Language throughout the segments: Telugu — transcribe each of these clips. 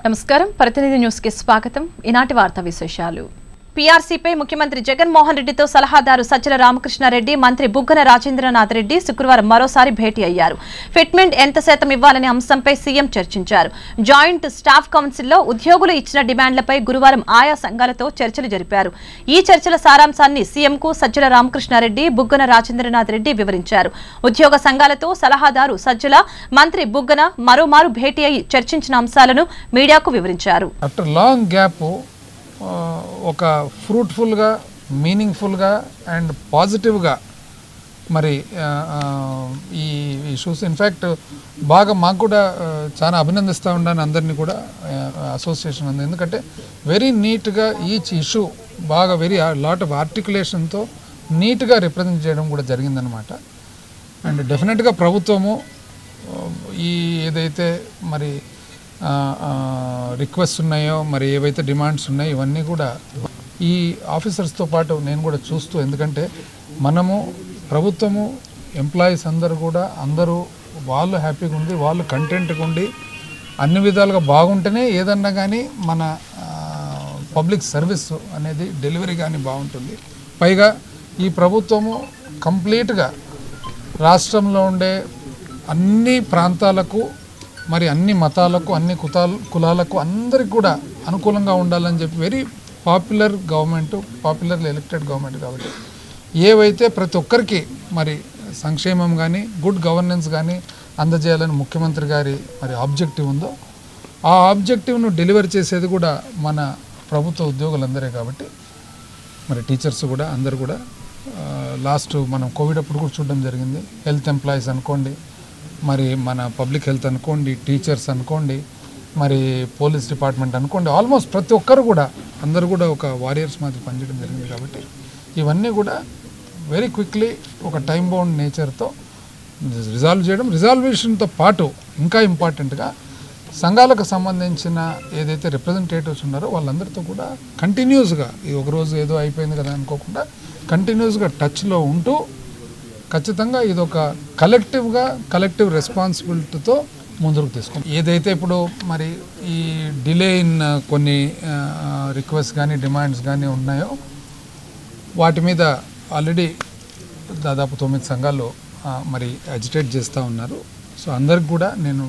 నమస్కారం ప్రతినిధి న్యూస్ కి స్వాగతం ఈనాటి వార్తా విశేషాలు పీఆర్సీపై ముఖ్యమంత్రి జగన్మోహన్ రెడ్డితో సలహాదారు సజ్జల రామకృష్ణారెడ్డి మంత్రి బుగ్గన రాజేంద్రనాథ్ రెడ్డి శుక్రవారం మరోసారి భేటీ అయ్యారు ఫిట్మెంట్ ఎంత శాతం ఇవ్వాలనే అంశంపై సీఎం చర్చించారు జాయింట్ స్టాఫ్ కౌన్సిల్లో ఉద్యోగులు ఇచ్చిన డిమాండ్లపై గురువారం ఆయా సంఘాలతో చర్చలు జరిపారు ఈ చర్చల సారాంశాన్ని సీఎంకు సజ్జల రామకృష్ణారెడ్డి బుగ్గన రాజేంద్రనాథ్ రెడ్డి వివరించారు ఉద్యోగ సంఘాలతో సలహాదారు సజ్జల మంత్రి బుగ్గన మరోమారు భేటీ అయి చర్చించిన అంశాలను మీడియాకు వివరించారు ఒక ఫ్రూట్ఫుల్గా మీనింగ్ఫుల్గా అండ్ పాజిటివ్గా మరి ఈ ఇష్యూస్ ఇన్ఫ్యాక్ట్ బాగా మాకు కూడా చాలా అభినందిస్తూ ఉన్నాను అందరినీ కూడా అసోసియేషన్ ఉంది ఎందుకంటే వెరీ నీట్గా ఈచ్ ఇష్యూ బాగా వెరీ లాట్ ఆఫ్ ఆర్టికులేషన్తో నీట్గా రిప్రజెంట్ చేయడం కూడా జరిగిందనమాట అండ్ డెఫినెట్గా ప్రభుత్వము ఈ ఏదైతే మరి రిక్వెస్ట్ ఉన్నాయో మరి ఏవైతే డిమాండ్స్ ఉన్నాయో ఇవన్నీ కూడా ఈ ఆఫీసర్స్తో పాటు నేను కూడా చూస్తూ ఎందుకంటే మనము ప్రభుత్వము ఎంప్లాయీస్ అందరూ వాళ్ళు హ్యాపీగా ఉండి వాళ్ళు కంటెంట్గా ఉండి అన్ని విధాలుగా బాగుంటేనే ఏదన్నా కానీ మన పబ్లిక్ సర్వీస్ అనేది డెలివరీ కానీ బాగుంటుంది పైగా ఈ ప్రభుత్వము కంప్లీట్గా రాష్ట్రంలో ఉండే అన్ని ప్రాంతాలకు మరి అన్ని మతాలకు అన్ని కులాలకు అందరికి కూడా అనుకూలంగా ఉండాలని చెప్పి very popular government popularly elected government కాబట్టి ఏవైతే ప్రతి ఒక్కరికి మరి సంక్షేమం కానీ గుడ్ గవర్నెన్స్ కానీ అందజేయాలని ముఖ్యమంత్రి గారి మరి ఆబ్జెక్టివ్ ఉందో ఆ ఆబ్జెక్టివ్ను డెలివర్ చేసేది కూడా మన ప్రభుత్వ ఉద్యోగులందరే కాబట్టి మరి టీచర్స్ కూడా అందరు కూడా లాస్ట్ మనం కోవిడ్ అప్పుడు కూడా చూడడం జరిగింది హెల్త్ ఎంప్లాయీస్ అనుకోండి మరి మన పబ్లిక్ హెల్త్ అనుకోండి టీచర్స్ అనుకోండి మరి పోలీస్ డిపార్ట్మెంట్ అనుకోండి ఆల్మోస్ట్ ప్రతి ఒక్కరు కూడా అందరూ కూడా ఒక వారియర్స్ మాదిరి పనిచేయడం జరిగింది కాబట్టి ఇవన్నీ కూడా వెరీ క్విక్లీ ఒక టైం బౌండ్ నేచర్తో రిజాల్వ్ చేయడం రిజాల్వేషన్తో పాటు ఇంకా ఇంపార్టెంట్గా సంఘాలకు సంబంధించిన ఏదైతే రిప్రజెంటేటివ్స్ ఉన్నారో వాళ్ళందరితో కూడా కంటిన్యూస్గా ఇది ఒకరోజు ఏదో అయిపోయింది కదా అనుకోకుండా కంటిన్యూస్గా టచ్లో ఉంటూ ఖచ్చితంగా ఇది ఒక కలెక్టివ్ రెస్పాన్సిబిలిటీతో ముందుకు తీసుకుంటాం ఏదైతే ఇప్పుడు మరి ఈ డిలే ఇన్ కొన్ని రిక్వెస్ట్ కానీ డిమాండ్స్ కానీ ఉన్నాయో వాటి మీద ఆల్రెడీ దాదాపు 9 సంఘాలు మరి అజిటేట్ చేస్తూ ఉన్నారు సో అందరికి కూడా నేను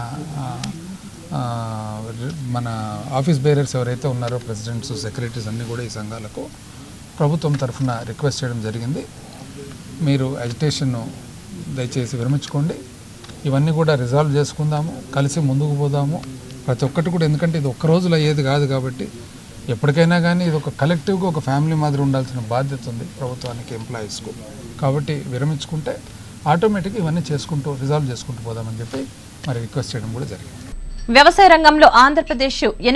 మన ఆఫీస్ బేరర్స్ ఎవరైతే ఉన్నారో ప్రెసిడెంట్స్ సెక్రటరీస్ అన్నీ కూడా ఈ సంఘాలకు ప్రభుత్వం తరఫున రిక్వెస్ట్ చేయడం జరిగింది మీరు అజిటేషన్ను దయచేసి విరమించుకోండి ఇవన్నీ కూడా రిజాల్వ్ చేసుకుందాము కలిసి ముందుకు పోదాము ప్రతి ఒక్కటి కూడా ఎందుకంటే ఇది ఒక్క రోజులో అయ్యేది కాదు కాబట్టి ఎప్పటికైనా కానీ ఇది ఒక కలెక్టివ్గా ఒక ఫ్యామిలీ మాదిరి ఉండాల్సిన బాధ్యత ఉంది ప్రభుత్వానికి ఎంప్లాయీస్కు కాబట్టి విరమించుకుంటే ఆటోమేటిక్గా ఇవన్నీ రిజాల్వ్ చేసుకుంటూ పోదామని చెప్పి మరి రిక్వెస్ట్ చేయడం కూడా జరిగింది వ్యవసాయ రంగంలో ఆంధ్రప్రదేశ్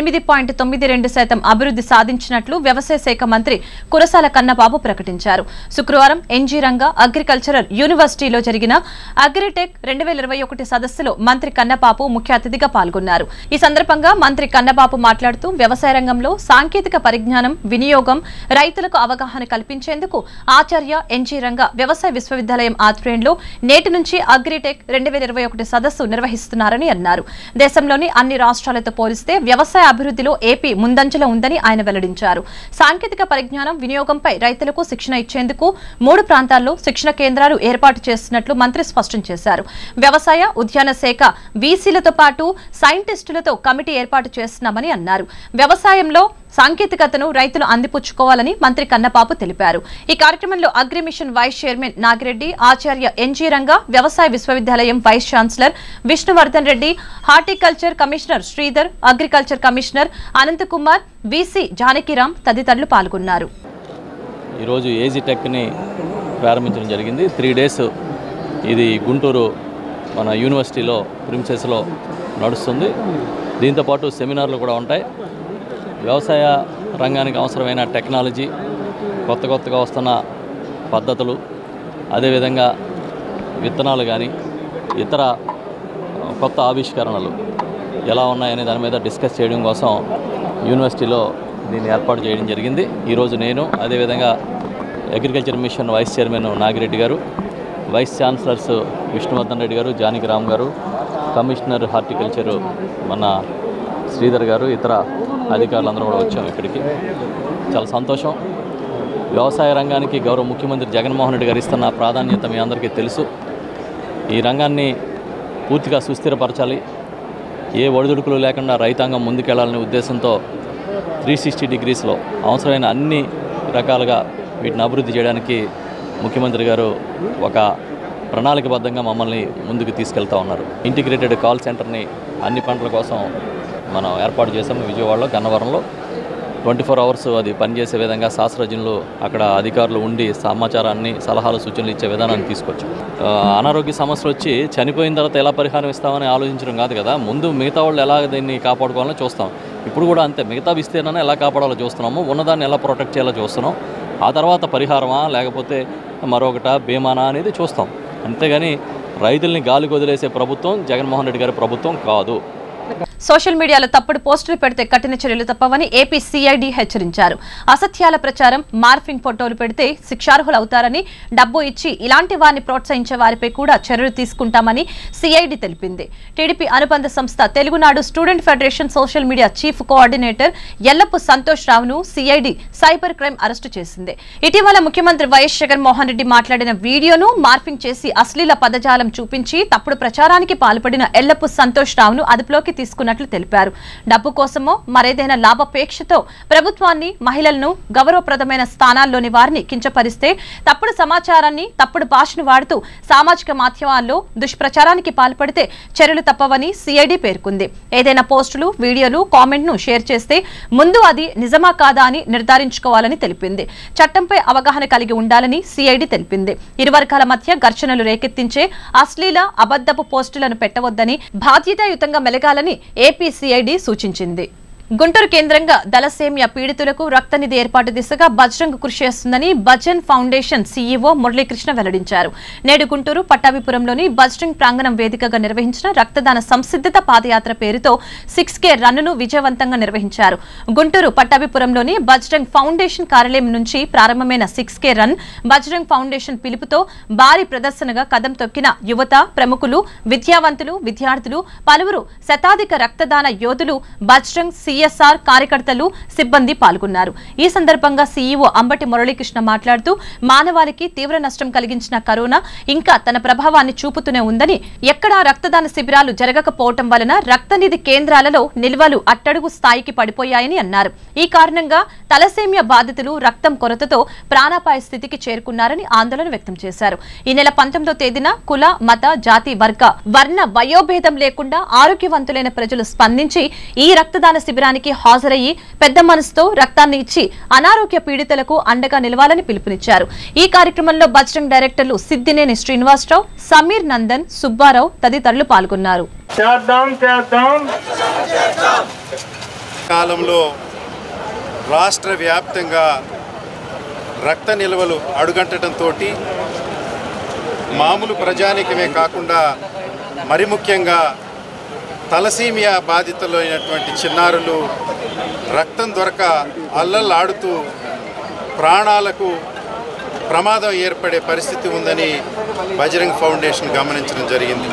8.92% అభివృద్ధి సాధించినట్లు వ్యవసాయ శాఖ మంత్రి కురసాల కన్నబాబు ప్రకటించారు శుక్రవారం ఎన్జీ రంగా అగ్రికల్చరల్ యూనివర్సిటీలో జరిగిన అగ్రిటెక్ 2021 సదస్సులో మంత్రి కన్నబాబు ముఖ్య అతిథిగా పాల్గొన్నారు ఈ సందర్భంగా మంత్రి కన్నబాబు మాట్లాడుతూ వ్యవసాయ రంగంలో సాంకేతిక పరిజ్ఞానం వినియోగం రైతులకు అవగాహన కల్పించేందుకు ఆచార్య ఎన్జీ రంగా వ్యవసాయ విశ్వవిద్యాలయం ఆధ్వర్యంలో నేటి నుంచి అగ్రిటెక్ 2021 సదస్సు నిర్వహిస్తున్నారని అన్నారు దేశంలో అన్ని రాష్ట్రాలతో పోలిస్తే వ్యవసాయ అభివృద్ధిలో ఏపీ ముందంజలో ఉందని ఆయన వెల్లడించారు సాంకేతిక పరిజ్ఞానం వినియోగంపై రైతులకు శిక్షణ ఇచ్చేందుకు 3 ప్రాంతాల్లో శిక్షణ కేంద్రాలు ఏర్పాటు చేస్తున్నట్లు మంత్రి స్పష్టం చేశారు వ్యవసాయ ఉద్యాన శాఖ వీసీలతో పాటు సైంటిస్టులతో కమిటీ ఏర్పాటు చేస్తున్నామని అన్నారు వ్యవసాయంలో సాంకేతికతను రైతులు అందిపుచ్చుకోవాలని మంత్రి కన్నబాబు తెలిపారు ఈ కార్యక్రమంలో agri mission vice chairman Nagireddy Acharya NG Ranga వ్యవసాయ విశ్వవిద్యాలయం vice chancellor Vishnuvardhan Reddy horticulture commissioner Sridhar agriculture commissioner Ananthakumar VC Janakiram తదితరులు పాల్గొన్నారు ఈరోజు ఏజీ టెక్ని ప్రారంభించడం జరిగింది 3 days ఇది గుంటూరు మన యూనివర్సిటీలో ప్రిన్సెస్లో నడుస్తుంది దీంతోపాటు సెమినార్లు కూడా ఉంటాయి వ్యవసాయ రంగానికి అవసరమైన టెక్నాలజీ కొత్తగా వస్తున్న పద్ధతులు అదేవిధంగా విత్తనాలు కానీ ఇతర కొత్త ఆవిష్కరణలు ఎలా ఉన్నాయనే దాని మీద డిస్కస్ చేయడం కోసం యూనివర్సిటీలో దీన్ని ఏర్పాటు చేయడం జరిగింది ఈరోజు నేను అదేవిధంగా agriculture mission vice chairman Nagireddy గారు వైస్ ఛాన్సలర్స్ విష్ణువర్ధన్ రెడ్డి గారు జానకిరామ్ గారు కమిషనర్ హార్టికల్చర్ మన శ్రీధర్ గారు, ఇతర అధికారులందరూ కూడా వచ్చాం ఇక్కడికి. చాలా సంతోషం. వ్యవసాయ రంగానికి గౌరవ ముఖ్యమంత్రి జగన్మోహన్ రెడ్డి గారు ఇస్తున్న ప్రాధాన్యత మీ అందరికీ తెలుసు. ఈ రంగాన్ని పూర్తిగా సుస్థిరపరచాలి, ఏ ఒడిదుడుకులు లేకుండా రైతాంగం ముందుకెళ్లాలనే ఉద్దేశంతో 360 డిగ్రీస్లో అవసరమైన అన్ని రకాలుగా వీటిని అభివృద్ధి చేయడానికి ముఖ్యమంత్రి గారు ఒక ప్రణాళికబద్ధంగా మమ్మల్ని ముందుకు తీసుకెళ్తా ఉన్నారు. ఇంటిగ్రేటెడ్ కాల్ సెంటర్ని అన్ని పంటల కోసం మనం ఏర్పాటు చేసాము. విజయవాడలో, గన్నవరంలో 24 అవర్స్ అది పనిచేసే విధంగా శాస్త్రజ్ఞులు అక్కడ అధికారులు ఉండి సమాచారాన్ని, సలహాలు, సూచనలు ఇచ్చే విధానాన్ని తీసుకొచ్చాం. అనారోగ్య సమస్యలు వచ్చి చనిపోయిన తర్వాత ఎలా పరిహారం ఇస్తామని ఆలోచించడం కాదు కదా, ముందు మిగతా వాళ్ళు ఎలా దీన్ని కాపాడుకోవాలని చూస్తాం. ఇప్పుడు కూడా అంతే, మిగతా విస్తీర్ణాన్ని ఎలా కాపాడాలో చూస్తున్నాము, ఉన్నదాన్ని ఎలా ప్రొటెక్ట్ చేయాలో చూస్తున్నాం. ఆ తర్వాత పరిహారమా లేకపోతే మరొకట బీమానా అనేది చూస్తాం. అంతేగాని రైతుల్ని గాలికి వదిలేసే ప్రభుత్వం జగన్మోహన్ రెడ్డి గారి ప్రభుత్వం కాదు. సోషల్ మీడియాలో తప్పుడు పోస్టులు పెడితే కఠిన చర్యలు తప్పవని ఏపీ సిఐడి హెచ్చరించారు. అసత్యాల ప్రచారం, మార్ఫింగ్ ఫోటోలు పెడితే శిక్షార్హులవుతారని, డబ్బు ఇచ్చి ఇలాంటి వారిని ప్రోత్సహించే వారిపై కూడా చర్యలు తీసుకుంటామని సిఐడి తెలిపింది. టీడీపీ అనుబంధ సంస్థ Telugunadu student federation social media chief coordinator Ellappu Santosh రావును సిఐడి సైబర్ క్రైమ్ అరెస్టు చేసింది. ఇటీవల ముఖ్యమంత్రి వైఎస్ జగన్మోహన్ రెడ్డి మాట్లాడిన వీడియోను మార్ఫింగ్ చేసి అశ్లీల పదజాలం చూపించి తప్పుడు ప్రచారానికి పాల్పడిన ఎల్లప్పు సంతోష్ రావును అదుపులోకి తీసుకున్నట్లు తెలిపారు. డబ్బు కోసమో మరేదైనా లాభాపేక్షతో ప్రభుత్వాన్ని, మహిళలను, గౌరవప్రదమైన స్థానాల్లోని వారిని కించపరిస్తే, తప్పుడు సమాచారాన్ని, తప్పుడు భాషను వాడుతూ సామాజిక మాధ్యమాల్లో దుష్ప్రచారానికి పాల్పడితే చర్యలు తప్పవని సిఐడి పేర్కొంది. ఏదైనా పోస్టులు, వీడియోలు, కామెంట్ను షేర్ చేస్తే ముందు అది నిజమా కాదా అని నిర్ధారించుకోవాలని తెలిపింది. చట్టంపై అవగాహన కలిగి ఉండాలని సిఐడి తెలిపింది. ఇరు వర్గాల మధ్య ఘర్షణలు రేకెత్తించే అశ్లీల, అబద్ధపు పోస్టులను పెట్టవద్దని, బాధ్యతాయుతంగా మెలగాలని ఏపీ సిఐడి సూచించింది. గుంటూరు కేంద్రంగా దళసేమియా పీడితులకు రక్తనిధి ఏర్పాటు దిశగా బజరంగ్ కృషి చేస్తుందని బజన్ ఫౌండేషన్ సీఈఓ మురళీకృష్ణ వెల్లడించారు. నేడు గుంటూరు పట్టాభిపురంలోని బజరంగ్ ప్రాంగణం వేదికగా నిర్వహించిన రక్తదాన సంసిద్ధత పాదయాత్ర పేరుతో 6K రన్నును విజయవంతంగా నిర్వహించారు. గుంటూరు పట్టాభిపురంలోని బజరంగ్ ఫౌండేషన్ కార్యాలయం నుంచి ప్రారంభమైన 6K రన్ బజరంగ్ ఫౌండేషన్ పిలుపుతో భారీ ప్రదర్శనగా కదం తొక్కిన యువత, ప్రముఖులు, విద్యావంతులు, విద్యార్థులు, పలువురు శతాధిక రక్తదాన యోధులు, బజరంగ్ సిఎస్ఆర్ కార్యకర్తలు, సిబ్బంది పాల్గొన్నారు. ఈ సందర్భంగా సీఈఓ అంబటి మురళీకృష్ణ మాట్లాడుతూ మానవాళికి తీవ్ర నష్టం కలిగించిన కరోనా ఇంకా తన ప్రభావాన్ని చూపుతూనే ఉందని, ఎక్కడా రక్తదాన శిబిరాలు జరగకపోవటం వలన రక్తనిధి కేంద్రాలలో నిల్వలు అట్టడుగు స్థాయికి పడిపోయాయని అన్నారు. ఈ కారణంగా తలసేమియా బాధితులు రక్తం కొరతతో ప్రాణాపాయ స్థితికి చేరుకున్నారని ఆందోళన వ్యక్తం చేశారు. ఈ నెల 19వ తేదీన కుల, మత, జాతి, వర్ణ, వయోభేదం లేకుండా ఆరోగ్యవంతులైన ప్రజలు స్పందించి ఈ రక్తదాన శిబిరానికి హాజరయ్యి పెద్ద మనసుతో రక్తాన్ని ఇచ్చి అనారోగ్య పీడితులకు అండగా నిలవాలని పిలుపునిచ్చారు. ఈ కార్యక్రమంలో బజరంగ్ డైరెక్టర్లు సిద్దినేని శ్రీనివాసరావు, సమీర్ నందన్, సుబ్బారావు తదితరులు పాల్గొన్నారు. కాలంలో రాష్ట్ర వ్యాప్తంగా రక్త నిల్వలు అడుగంటడంతో మామూలు ప్రజానికమే కాకుండా మరి ముఖ్యంగా తలసీమియా బాధితులు అయినటువంటి చిన్నారులు రక్తం దొరక అల్లల్లాడుతూ ప్రాణాలకు ప్రమాదం ఏర్పడే పరిస్థితి ఉందని బజరంగ్ ఫౌండేషన్ గమనించడం జరిగింది.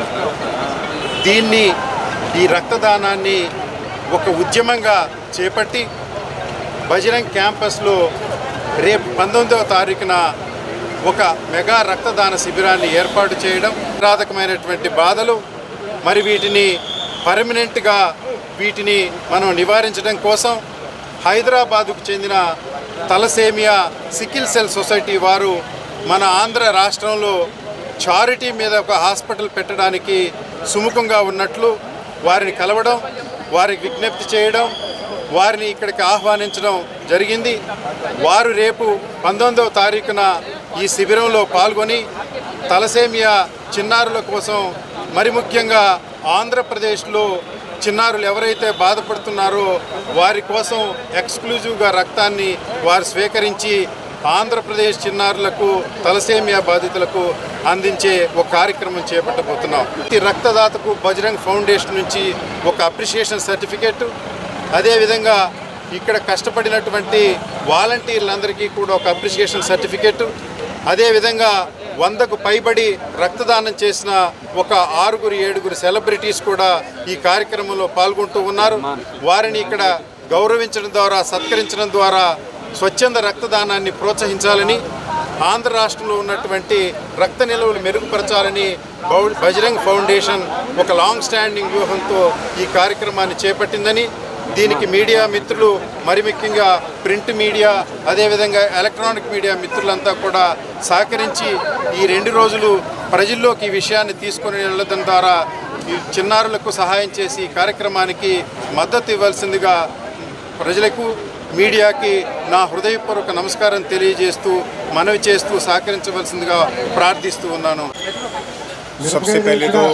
ఈ రక్తదానాన్ని ఒక ఉద్యమంగా చేపట్టి బజరంగ్ క్యాంపస్లో రేపు 19వ తారీఖున ఒక మెగా రక్తదాన శిబిరాన్ని ఏర్పాటు చేయడం, ప్రాథమికమైనటువంటి బాధలు మరి వీటిని పర్మనెంట్గా మనం నివారించడం కోసం హైదరాబాదుకు చెందిన తలసేమియా సికిల్ సెల్ సొసైటీ వారు మన ఆంధ్ర రాష్ట్రంలో చారిటీ మీద ఒక హాస్పిటల్ పెట్టడానికి సుముఖంగా ఉన్నట్లు వారిని కలవడం, వారికి విజ్ఞప్తి చేయడం, వారిని ఇక్కడికి ఆహ్వానించడం జరిగింది. వారు రేపు 19వ తారీఖున ఈ శిబిరంలో పాల్గొని తలసేమియా చిన్నారుల కోసం, మరి ముఖ్యంగా ఆంధ్రప్రదేశ్లో చిన్నారులు ఎవరైతే బాధపడుతున్నారో వారి కోసం ఎక్స్క్లూజివ్గా రక్తాన్ని వారు స్వీకరించి ఆంధ్రప్రదేశ్ చిన్నారులకు, తలసేమియా బాధితులకు అందించే ఒక కార్యక్రమం చేపట్టబోతున్నాం. ఈ రక్తదాతకు బజరంగ్ ఫౌండేషన్ నుంచి ఒక అప్రిషియేషన్ సర్టిఫికేట్, అదేవిధంగా ఇక్కడ కష్టపడినటువంటి వాలంటీర్లందరికీ కూడా ఒక అప్రిషియేషన్ సర్టిఫికేట్, అదేవిధంగా 100కు పైబడి రక్తదానం చేసిన ఒక 6-7 సెలబ్రిటీస్ కూడా ఈ కార్యక్రమంలో పాల్గొంటూ ఉన్నారు. వారిని ఇక్కడ గౌరవించడం ద్వారా, సత్కరించడం ద్వారా స్వచ్ఛంద రక్తదానాన్ని ప్రోత్సహించాలని, ఆంధ్ర రాష్ట్రంలో ఉన్నటువంటి రక్త నిల్వలు మెరుగుపరచాలని బజరంగ్ ఫౌండేషన్ ఒక లాంగ్ స్టాండింగ్ వ్యూహంతో ఈ కార్యక్రమాన్ని చేపట్టిందని, దీనికి మీడియా మిత్రులు, మరి ముఖ్యంగా ప్రింట్ మీడియా, అదేవిధంగా ఎలక్ట్రానిక్ మీడియా మిత్రులంతా కూడా సహకరించి ఈ 2 రోజులు ప్రజల్లోకి ఈ విషయాన్ని తీసుకుని వెళ్ళడం ద్వారా ఈ చిన్నారులకు సహాయం చేసి ఈ కార్యక్రమానికి మద్దతు ఇవ్వాల్సిందిగా ప్రజలకు, మీడియాకి నా హృదయపూర్వక నమస్కారం తెలియజేస్తూ, మనవి చేస్తూ సహకరించవలసిందిగా ప్రార్థిస్తూ ఉన్నాను. सबसे पहले तो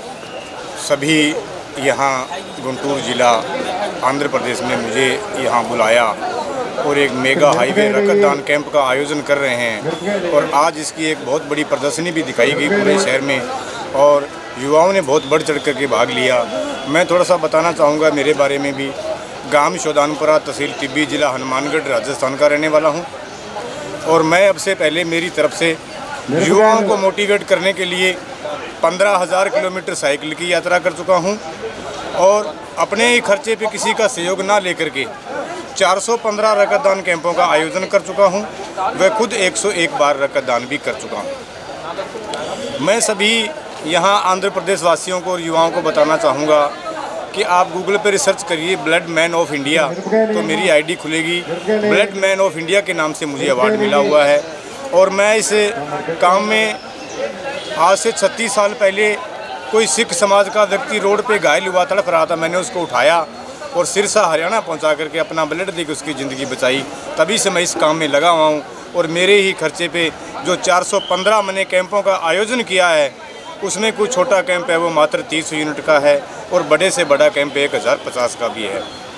सभी यहाँ गुंटूर ज़िला आंध्र प्रदेश में मुझे यहाँ बुलाया और एक मेगा हाईवे रक्तदान कैंप का आयोजन कर रहे हैं और आज इसकी एक बहुत बड़ी प्रदर्शनी भी दिखाई गई पूरे शहर में और युवाओं ने बहुत बढ़ चढ़ कर के भाग लिया। मैं थोड़ा सा बताना चाहूँगा मेरे बारे में भी। गांव शोधानपुरा, तहसील टिब्बी, ज़िला हनुमानगढ़, राजस्थान का रहने वाला हूँ और मैं अब से पहले मेरी तरफ से युवाओं को मोटिवेट करने के लिए 15,000 किलोमीटर साइकिल की यात्रा कर चुका हूं और अपने ही खर्चे पे किसी का सहयोग ना लेकर के 415 रक्तदान कैंपों का आयोजन कर चुका हूं। वह खुद 101 बार रक्तदान भी कर चुका हूं। मैं सभी यहाँ आंध्र प्रदेश वासियों को और युवाओं को बताना चाहूँगा कि आप गूगल पे रिसर्च करिए ब्लड मैन ऑफ इंडिया, तो मेरी आईडी खुलेगी। ब्लड मैन ऑफ इंडिया के नाम से मुझे अवार्ड मिला हुआ है और मैं इस काम में आज से 36 साल पहले कोई सिख समाज का व्यक्ति रोड पे घायल हुआ, तड़प रहा था, मैंने उसको उठाया और सिरसा हरियाणा पहुंचा करके अपना ब्लड देकर उसकी ज़िंदगी बचाई। तभी से मैं इस काम में लगा हुआ हूँ और मेरे ही खर्चे पे जो 415 मैंने कैंपों का आयोजन किया है उसमें कोई छोटा कैंप है वो मात्र 30 यूनिट का है और बड़े से बड़ा कैंप 1050 का भी है।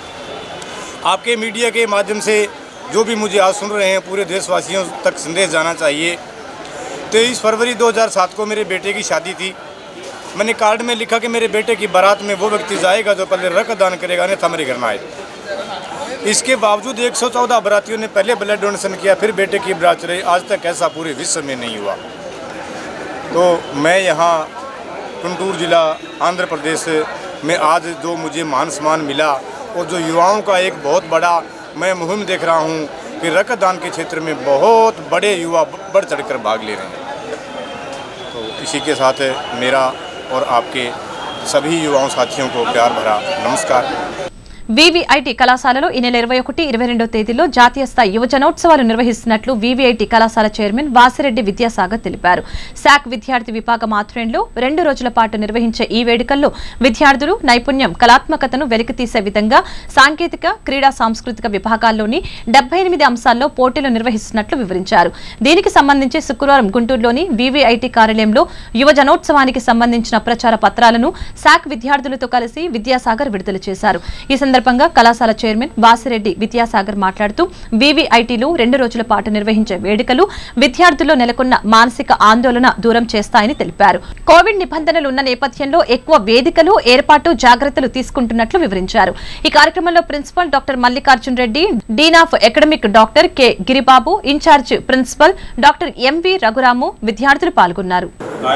आपके मीडिया के माध्यम से जो भी मुझे आज सुन रहे हैं पूरे देशवासियों तक संदेश जाना चाहिए। 23 फरवरी 2007 को मेरे बेटे की शादी थी। मैंने कार्ड में लिखा कि मेरे बेटे की बारात में वो व्यक्ति जाएगा जो पहले रक्तदान करेगा, अन्यथा मेरे घर ना आए। इसके बावजूद 114 बारातियों ने पहले ब्लड डोनेशन किया, फिर बेटे की बारात रही। आज तक ऐसा पूरे विश्व में नहीं हुआ। तो मैं यहाँ गुंटूर ज़िला आंध्र प्रदेश में आज जो मुझे मान सम्मान मिला और जो युवाओं का एक बहुत बड़ा मैं मुहिम देख रहा हूँ कि रक्तदान के क्षेत्र में बहुत बड़े युवा बढ़ चढ़कर भाग ले रहे हैं। तो इसी के साथ मेरा और आपके सभी युवाओं साथियों को प्यार भरा नमस्कार। వివిఐటి కళాశాలలో ఈ నెల 21-22 తేదీల్లో జాతీయ స్థాయి యువజనోత్సవాలు నిర్వహిస్తున్నట్లు వివిఐటి కళాశాల చైర్మన్ వాసిరెడ్డి విద్యాసాగర్ తెలిపారు. శాక్ విద్యార్థి విభాగం ఆధ్వర్యంలో 2 రోజుల పాటు నిర్వహించే ఈ వేడుకల్లో విద్యార్థులు నైపుణ్యం, కళాత్మకతను వెలికితీసే విధంగా సాంకేతిక, క్రీడా, సాంస్కృతిక విభాగాల్లోని 78 అంశాల్లో పోటీలు నిర్వహిస్తున్నట్లు వివరించారు. దీనికి సంబంధించి శుక్రవారం గుంటూరులోని వివిఐటి కార్యాలయంలో యువజనోత్సవానికి సంబంధించిన ప్రచార పత్రాలను శాక్ విద్యార్థులతో కలిసి విద్యాసాగర్ విడుదల చేశారు. ఈ సందర్భంగా కళాశాల చైర్మన్ వాసిరెడ్డి విద్యాసాగర్ మాట్లాడుతూ వివిఐటిలో 2 రోజుల పాటు నిర్వహించే వేడుకలు విద్యార్థుల్లో నెలకొన్న మానసిక ఆందోళన దూరం చేస్తాయని తెలిపారు. కోవిడ్ నిబంధనలు ఉన్న నేపథ్యంలో ఎక్కువ వేదికలు ఏర్పాటు జాగ్రత్తలు తీసుకుంటున్నట్లు వివరించారు. ఈ కార్యక్రమంలో principal doctor Mallikarjun Reddy, dean of academic doctor K Giribabu, incharge principal doctor MV Raghuramu విద్యార్థులు పాల్గొన్నారు.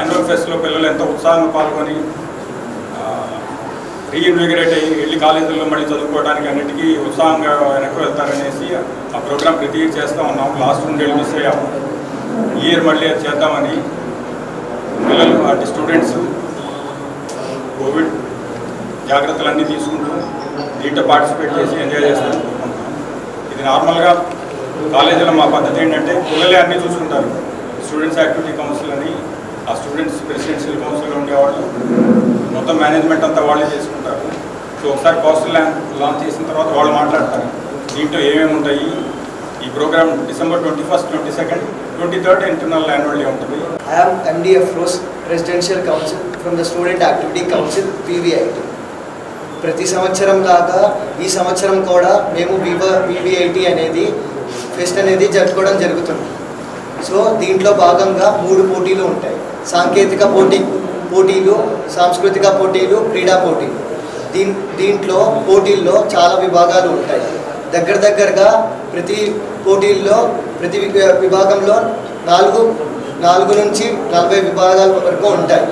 రీఇన్విగరేట్ అయ్యి వెళ్ళి కాలేజీల్లో మళ్ళీ చదువుకోవడానికి అన్నిటికీ ఉత్సాహంగా వెనక్కి వెళ్తారనేసి ఆ ప్రోగ్రామ్ ప్రతి ఇయర్ చేస్తూ ఉన్నాం. లాస్ట్ 2 ఏళ్ళు మిస్ అయ్యాము. ఈ ఇయర్ మళ్ళీ అది చేద్దామని పిల్లలు అంటే స్టూడెంట్స్ కోవిడ్ జాగ్రత్తలన్నీ తీసుకుంటూ దీంట్లో పార్టిసిపేట్ చేసి ఎంజాయ్ చేస్తారు. ఇది నార్మల్గా కాలేజీలో మా పద్ధతి ఏంటంటే పిల్లలే అన్నీ చూసుకుంటారు. స్టూడెంట్స్ యాక్టివిటీ కౌన్సిల్ అని ఆ స్టూడెంట్స్ ప్రెసిడెన్షియల్ కౌన్సిల్లో ఉండేవాళ్ళు మొత్తం మేనేజ్మెంట్ అంతా వాళ్ళే చేసుకుంటారు. సో ఒకసారి కౌన్సిల్ లాంచ్ చేసిన తర్వాత వాళ్ళు మాట్లాడతారు దీంట్లో ఏమేమి ఉంటాయి. ఈ programme December 21, 22, 23 internal annual day ఉంటుంది. I am MD Afroz, Presidential Council from the Student Activity Council, VVIT. ప్రతి సంవత్సరం లాగా ఈ సంవత్సరం కూడా మేము VVIT అనేది ఫెస్ట్ అనేది జరుపుకోవడం జరుగుతుంది. సో దీంట్లో భాగంగా 3 పోటీలు ఉంటాయి. సాంకేతిక పోటీలు, సాంస్కృతిక పోటీలు, క్రీడా పోటీలు. దీంట్లో పోటీల్లో చాలా విభాగాలు ఉంటాయి. దగ్గరగా ప్రతి విభాగంలో 4 4 నుంచి 40 విభాగాల వరకు ఉంటాయి.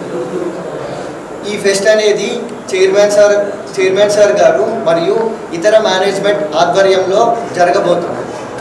ఈ ఫెస్ట్ అనేది చైర్మన్ సార్ గారు మరియు ఇతర మేనేజ్మెంట్ ఆధ్వర్యంలో జరగబోతుంది.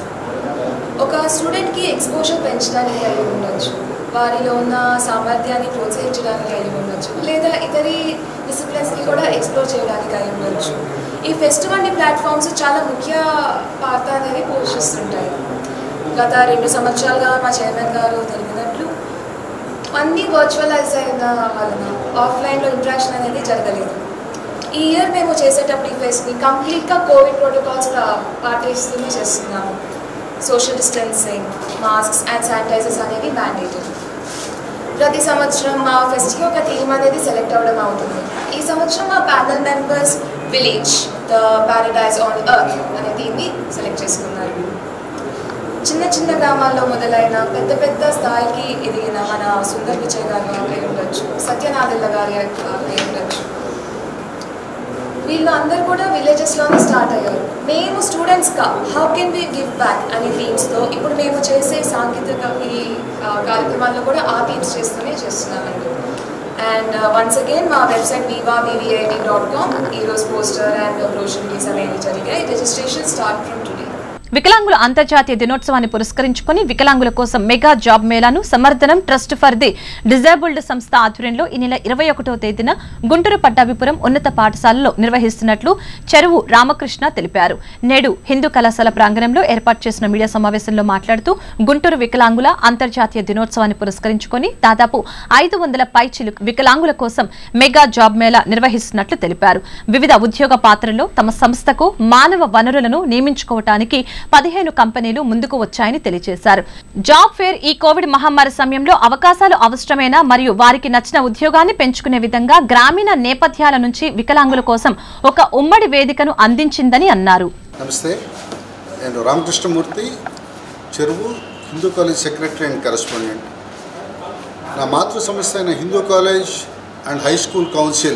ఒక స్టూడెంట్కి ఎక్స్పోజర్ పెంచడానికి కలిగి ఉండొచ్చు, వారిలో ఉన్న సామర్థ్యాన్ని ప్రోత్సహించడానికి కలిగి ఉండొచ్చు, లేదా ఇతరి డిసిప్లిన్స్ని కూడా ఎక్స్ప్లోర్ చేయడానికి కలిగి ఉండొచ్చు. ఈ ఫెస్ట్ వంటి ప్లాట్ఫామ్స్ చాలా ముఖ్య పాత్ర అనేది పోషిస్తుంటాయి. గత 2 సంవత్సరాలుగా మా చైర్మన్ గారు తెలిపినట్లు అన్నీ వర్చువలైజ్ అయిన వలన ఆఫ్లైన్లో ఇంట్రాక్షన్ అనేది జరగలేదు. ఈ ఇయర్ మేము చేసేటప్పుడు ఈ ఫెస్ట్ని కంప్లీట్గా కోవిడ్ ప్రోటోకాల్స్ పాటిస్తూనే చేస్తున్నాము. Social distancing, masks and sanitisers అనేవి మ్యాండేటెడ్. ప్రతి సంవత్సరం మా ఫెస్ట్కి ఒక థీమ్ అనేది సెలెక్ట్ అవ్వడం అవుతుంది. ఈ సంవత్సరం మా panel members village the paradise on earth అనే థీమ్ని సెలెక్ట్ చేసుకున్నారు. చిన్న చిన్న గ్రామాల్లో మొదలైన పెద్ద పెద్ద స్థాయికి ఎదిగిన మన సుందర్ పిచ్చయ్య గారు అయి ఉండొచ్చు, సత్యనాథెల్ల గారి అయి ఉండొచ్చు, వీళ్ళు అందరూ కూడా విలేజెస్లోనే స్టార్ట్ అయ్యారు. మేము స్టూడెంట్స్గా how can we give back అనే థీమ్స్తో ఇప్పుడు మేము చేసే సాంకేతిక ఈ కార్యక్రమాల్లో కూడా ఆ థీమ్స్ చేస్తున్నామండి. అండ్ వన్స్ అగైన్ మా వెబ్సైట్ viva.vvit.com ఈరోజు పోస్టర్ అండ్ బ్రోషర్ రిలీజ్ అనేవి జరిగాయి. Registration start from today. వికలాంగుల అంతర్జాతీయ దినోత్సవాన్ని పురస్కరించుకుని వికలాంగుల కోసం మెగా జాబ్ మేళాను Samarthanam trust for the disabled సంస్థ ఆధ్వర్యంలో ఈ నెల 21వ తేదీన గుంటూరు పట్టాభిపురం ఉన్నత పాఠశాలలో నిర్వహిస్తున్నట్లు చెరువు రామకృష్ణ తెలిపారు. నేడు హిందూ కళాశాల ప్రాంగణంలో ఏర్పాటు చేసిన మీడియా సమావేశంలో మాట్లాడుతూ గుంటూరు వికలాంగుల అంతర్జాతీయ దినోత్సవాన్ని పురస్కరించుకుని దాదాపు 500 పైచిలుకు వికలాంగుల కోసం మెగా జాబ్ మేళా నిర్వహిస్తున్నట్లు తెలిపారు. వివిధ ఉద్యోగ పాత్రల్లో తమ సంస్థకు మానవ వనరులను నియమించుకోవటానికి 15 కంపెనీలు ముందుకు వచ్చాయని తెలియజేశారు. జాబ్ ఫేర్ ఈ కోవిడ్ మహమ్మారి సమయంలో అవకాశాలు అవసరమైన మరియు వారికి నచ్చిన ఉద్యోగాన్ని పెంచుకునే విధంగా గ్రామీణ నేపథ్యాల నుంచి వికలాంగుల కోసం ఒక ఉమ్మడి వేదికను అందించిందని అన్నారు. నమస్తే, నేను రామకృష్ణమూర్తి, చెరువు Hindu college secretary and correspondent. నా మాతృ సంస్థ అయిన Hindu college and high school council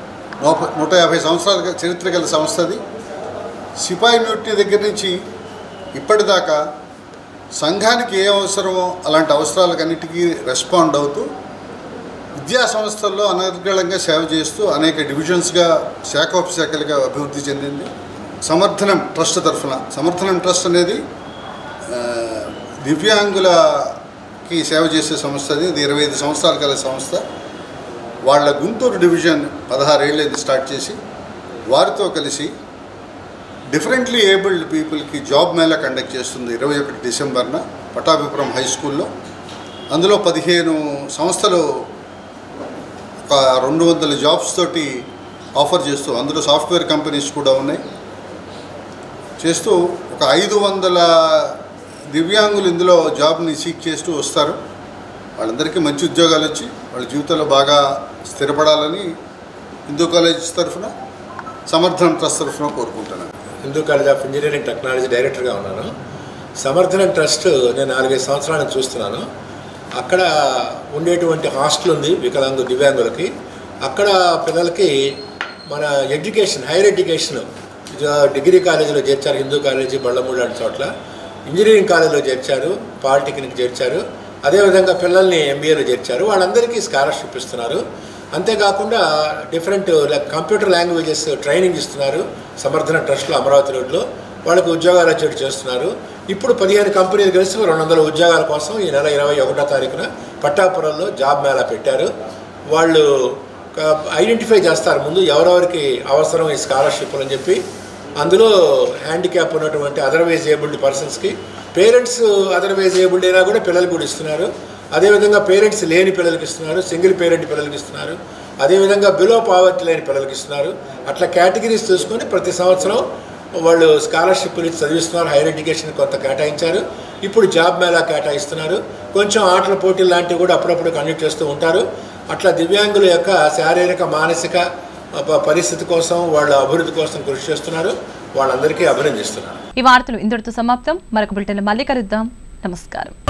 150 సంవత్సరాల చరిత్ర గల సంస్థది. సిపాయి మ్యూనిటీ దగ్గర నుంచి ఇప్పటిదాకా సంఘానికి ఏ అవసరమో అలాంటి అవసరాలకన్నిటికీ రెస్పాండ్ అవుతూ విద్యా సంస్థల్లో అనర్గళంగా సేవ చేస్తూ అనేక డివిజన్స్గా శాఖోపశాఖలుగా అభివృద్ధి చెందింది. సమర్థనం ట్రస్ట్ తరఫున, సమర్థనం ట్రస్ట్ అనేది దివ్యాంగులకి సేవ చేసే సంస్థ. అది 25 సంవత్సరాల గల సంస్థ. వాళ్ళ గుంటూరు డివిజన్ 16 ఏళ్ళది స్టార్ట్ చేసి వారితో కలిసి డిఫరెంట్లీ ఏబుల్డ్ పీపుల్కి జాబ్ మేళా కండక్ట్ చేస్తుంది 21 డిసెంబర్న పట్టాభిపురం హై స్కూల్లో. అందులో 15 సంస్థలు ఒక 200 జాబ్స్ తోటి ఆఫర్ చేస్తూ, అందులో సాఫ్ట్వేర్ కంపెనీస్ కూడా ఉన్నాయి, చేస్తూ ఒక 500 దివ్యాంగులు ఇందులో జాబ్ని సీక్ చేస్తూ వస్తారు. వాళ్ళందరికీ మంచి ఉద్యోగాలు వచ్చి వాళ్ళ జీవితంలో బాగా స్థిరపడాలని హిందూ కాలేజ్ తరఫున, సమర్థనం ట్రస్ట్ తరఫున కోరుకుంటున్నాను. Hindu college of engineering technology డైరెక్టర్గా ఉన్నాను. సమర్థనం ట్రస్ట్ నేను 4-5 సంవత్సరాల నుంచి చూస్తున్నాను. అక్కడ ఉండేటువంటి హాస్టల్ ఉంది వికలాంగు దివ్యాంగులకి. అక్కడ పిల్లలకి మన ఎడ్యుకేషన్, హైయర్ ఎడ్యుకేషన్ డిగ్రీ కాలేజీలో చేర్చారు, హిందూ కాలేజీ బళ్ళమూడు లాంటి చోట్ల. ఇంజనీరింగ్ కాలేజీలో చేర్చారు, పాలిటెక్నిక్ చేర్చారు, అదేవిధంగా పిల్లల్ని ఎంబీఏలో చేర్చారు. వాళ్ళందరికీ స్కాలర్షిప్ ఇస్తున్నారు. అంతేకాకుండా డిఫరెంట్ కంప్యూటర్ లాంగ్వేజెస్ ట్రైనింగ్ ఇస్తున్నారు సమర్థన ట్రస్ట్లో అమరావతి రోడ్లో. వాళ్ళకి ఉద్యోగాలు వచ్చేట్టు చేస్తున్నారు. ఇప్పుడు 15 కంపెనీలు కలిసి 200 ఉద్యోగాల కోసం ఈ నెల 21వ తారీఖున పట్టాపురంలో జాబ్ మేళా పెట్టారు. వాళ్ళు ఐడెంటిఫై చేస్తారు ముందు ఎవరెవరికి అవసరం ఈ స్కాలర్షిప్లు అని చెప్పి. అందులో హ్యాండిక్యాప్ ఉన్నటువంటి అదర్వైజ్ ఏబుల్డ్ పర్సన్స్కి, పేరెంట్స్ అదర్వైజ్ ఏబుల్డ్ అయినా కూడా పిల్లలు కూడా ఇస్తున్నారు. అదేవిధంగా పేరెంట్స్ లేని పిల్లలకి ఇస్తున్నారు, సింగిల్ పేరెంట్ పిల్లలకి ఇస్తున్నారు, అదేవిధంగా బిలో పావర్టీ లేని పిల్లలకి ఇస్తున్నారు. అట్లా కేటగిరీస్ చూసుకొని ప్రతి సంవత్సరం వాళ్ళు స్కాలర్షిప్లు ఇచ్చి చదివిస్తున్నారు. హైయర్ ఎడ్యుకేషన్ కొంత కేటాయించారు. ఇప్పుడు జాబ్ మేళా కేటాయిస్తున్నారు. కొంచెం ఆటల పోటీలు లాంటివి కూడా అప్పుడప్పుడు కండక్ట్ చేస్తూ ఉంటారు. అట్లా దివ్యాంగుల యొక్క శారీరక మానసిక పరిస్థితి కోసం, వాళ్ళ అభివృద్ధి కోసం కృషి చేస్తున్నారు. వాళ్ళందరికీ అభినందిస్తున్నారు. ఈ వార్తలు ఇంతటితో సమాప్తం. మరొక బులెటిన్లో మళ్ళీ కలుద్దాం. నమస్కారం.